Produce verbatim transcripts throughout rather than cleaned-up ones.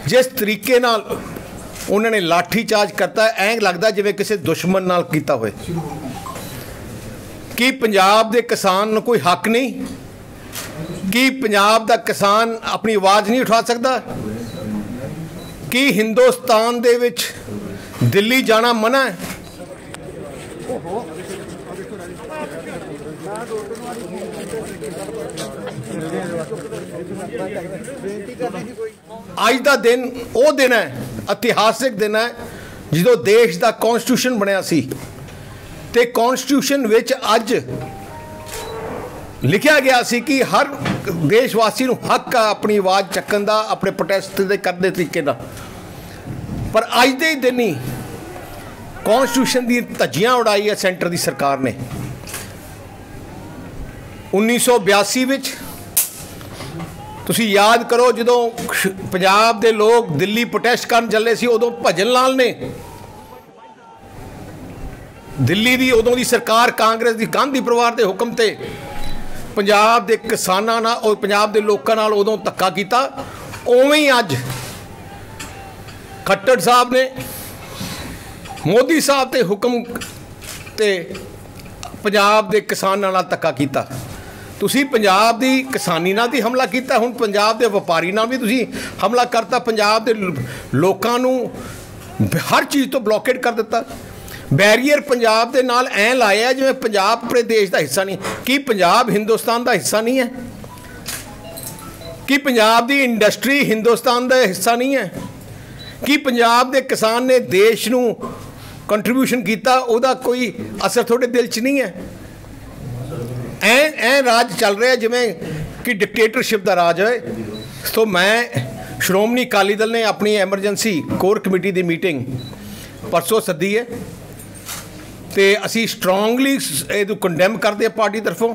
जिस तरीके नाल उन्होंने लाठी चार्ज करता ऐ लगता जिवें किसी दुश्मन नाल कीता होए। कि पंजाब दे किसान नूं कोई हक नहीं? कि पंजाब दा किसान अपनी आवाज़ नहीं उठा सकता? कि हिंदुस्तान दे विच दिल्ली जाना मना है? अज का दिन वो दिन है, इतिहासिक दिन है, जो देश का कॉन्स्टिट्यूशन बनया सी ते कॉन्स्टिट्यूशन विच अज लिखा गया सी कि हर देशवासी नूं हक आ अपनी आवाज़ चक्कन दा, अपने प्रोटेस्ट दे करदे तरीके दा। पर अज दे दिन ही कॉन्स्टिट्यूशन दी धज्जियां उड़ाई है सेंटर की सरकार ने। उन्नीस सौ बयासी विच तुसी याद करो जदों पंजाब दे लोग दिल्ली प्रोटेस्ट करन चले सी, उदों भजन लाल ने दिल्ली दी उदों दी सरकार कांग्रेस दी गांधी परिवार के हुक्म ते पंजाब दे किसानां नाल और पंजाब दे लोकां नाल उदों धक्का कीता। उवें ही अज खट्टर साहब ने मोदी साहब के हुक्म ते पंजाब दे किसानां नाल धक्का कीता। तुसी पंजाब दी किसानी नाल भी हमला किया, हुण पंजाब दे व्यापारी नाल भी तुसी हमला करता, पंजाब दे लोकां नूं हर चीज़ तो ब्लॉकेट कर दिता। बैरीयर पंजाब दे नाल ऐ लाया जिवें पंजाब अपने देश का हिस्सा नहीं। कि पंजाब हिंदुस्तान का हिस्सा नहीं है? कि पंजाब की इंडस्ट्री हिंदुस्तान का हिस्सा नहीं है? कि पंजाब के किसान ने देश नूं कंट्रीब्यूशन किया, उहदा कोई असर थोड़े दिल च नहीं है? ऐ ऐ राज चल रहा है जिवें कि डिक्टेटरशिप का राज है। तो मैं श्रोमणी अकाली दल ने अपनी एमरजेंसी कोर कमेटी की मीटिंग परसों सद्दी है तो असी स्ट्रोंगली ये कंडेम करते हैं पार्टी तरफों।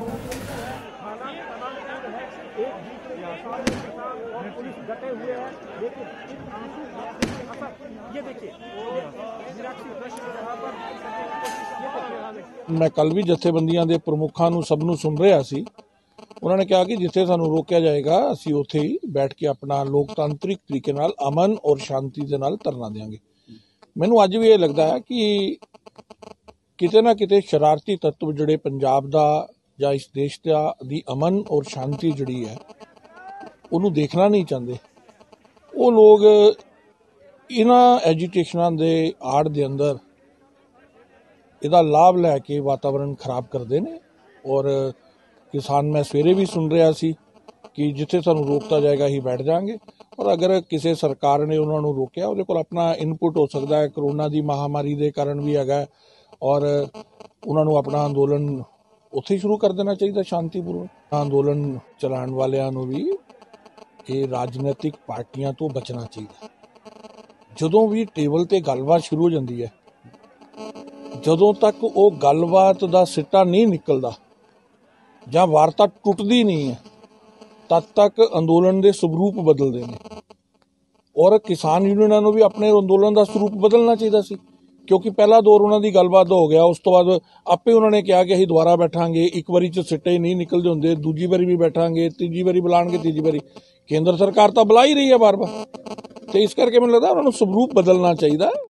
मैं कल भी जथेबंदियां दे प्रमुखां नूं सब नूं सुन रहा सी। उन्होंने कहा कि जिथे सानूं रोकिया जाएगा असी उत्थे ही बैठ के अपना लोकतांत्रिक तरीके नाल अमन और शांति दे नाल धरना देंगे। मैनूं अज भी ये लगता है कि किते ना किते शरारती तत्व जिहड़े पंजाब दा या इस देश दा दी अमन और शांति जिहड़ी है उन्होंने देखना नहीं चाहते। वो लोग इन्हां एजीटेशनां दे आड़ दे अंदर इहदा लाभ लैके वातावरण खराब करते हैं। और किसान मैं सवेरे भी सुन रहा सी कि जिथे सानूं रोकता जाएगा ही बैठ जाएंगे। और अगर किसी सरकार ने उन्होंने रोकया उहदे कोल अपना इनपुट हो सकता है, करोना की महामारी के कारण भी है, और उन्होंने अपना अंदोलन उत्थे शुरू कर देना चाहिए शांतिपूर्वक। अंदोलन चलाने वालों भी ये राजनीतिक पार्टियां तो बचना चाहिए। जदों भी टेबल ते गलबात शुरू हो जाती है, जदों तक वो गलबात का सिट्टा नहीं निकलता ਜਾਂ वार्ता टुटती नहीं है, तद तक अंदोलन के स्वरूप बदलते हैं। और किसान यूनियनों को भी अपने अंदोलन का स्वरूप बदलना चाहिए सी, क्योंकि पहला दौर उन्होंने गलबात हो गया। उस तो बाद आपे उन्होंने कहा कि असीं दोबारा बैठांगे, एक बारी च सिट्टे ही नहीं निकलते होंगे, दूजी बारी भी बैठांगे, तीजी बारी बुलाएंगे, तीजी बारी केंद्र सरकार तो बुला ही रही है बार बार। तो इस करके मैंने लगता है उन्होंने स्वरूप बदलना चाहिए।